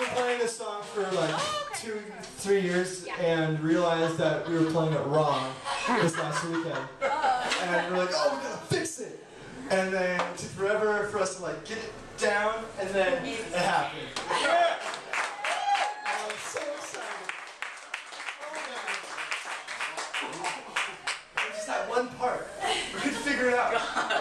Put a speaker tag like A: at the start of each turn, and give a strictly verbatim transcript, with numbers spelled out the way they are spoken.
A: been playing this song for like
B: Oh, okay.
A: two, three years
B: Yeah.
A: and realized that we were playing it wrong this last weekend.
B: Oh.
A: And we're like, oh, we gotta fix it. And then it took forever for us to like get it down, and then it happened. Yeah! I'm so excited. Oh man. It was just that one part. We couldn't figure it out.